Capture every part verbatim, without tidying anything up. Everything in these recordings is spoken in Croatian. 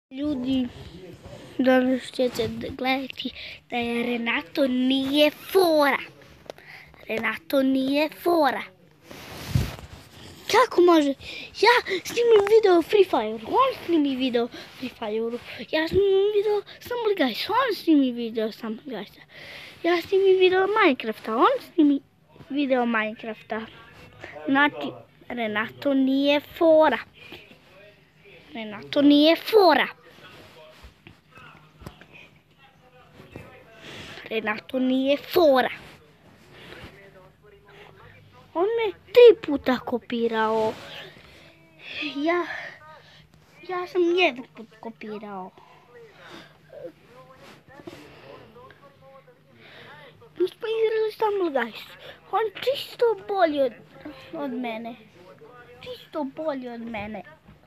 Ljudi, danas ćete gledati da je Renato nije fora. Renato nije fora. Kako može? Ja snimim video Free Fire, on snimi video Free Fire. Ja snimim video Stumble Guys, on snimi video Stumble Guys. Ja snimim video Minecrafta, on snimi video Minecrafta. Znači, Renato nije fora. Renato nije fora. Renato nije fora. On me tri puta kopirao. Ja, ja sam jedan put kopirao. Mi smo igrali Stumble Guys. On čisto bolji od, od mene. Čisto bolji od mene.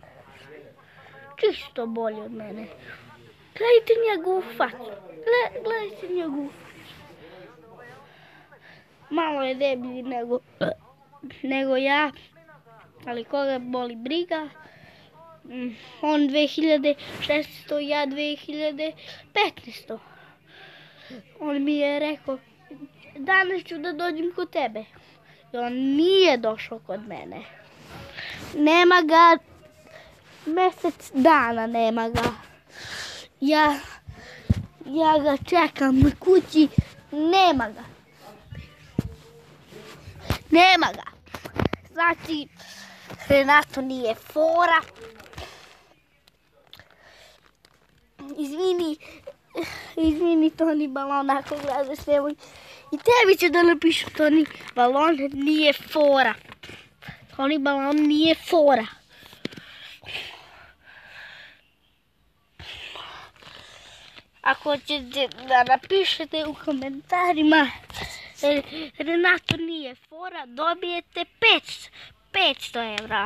Čisto bolji od mene. Gledajte njegovu facu. Gle, gledajte njegovu facu. Malo je deblji nego, nego ja. Ali koga boli briga. On dve hiljade šesnaesto, ja dve hiljade petnaesto. On mi je rekao, danas ću da dođem kod tebe. I on nije došao kod mene. Nema ga mjesec dana, nema ga. Ja, ja ga čekam na kući, nema ga. Nema ga. Znači, Renato nije fora. Izvini, izvini Toni Balon ako gledaš, nemoj. I tebi ću da napišem Toni Balon nije fora. Toni Balon nije fora. Ako ćete da napišete u komentarima Renato nije fora, dobijete petsto evra.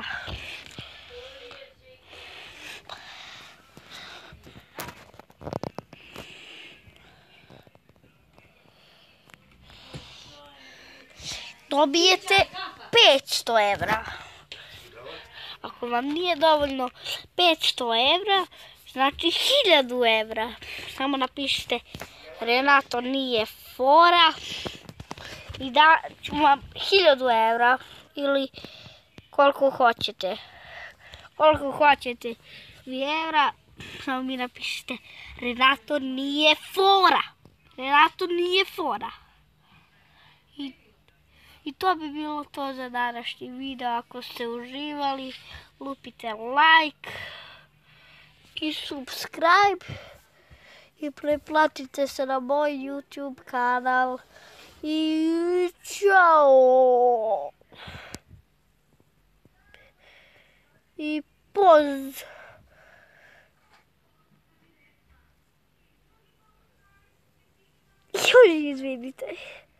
Dobijete petsto evra. Ako vam nije dovoljno petsto evra, znači hiljadu evra. Samo napišite Renato nije fora i da ću vam hiljadu evra ili koliko hoćete. Koliko hoćete vi evra, samo mi napišite Renato nije fora. Renato nije fora. I, i to bi bilo to za današnji video. Ako ste uživali, lupite like i subscribe i pretplatite se na moj YouTube kanal i čao i poz. Joj, izvinite.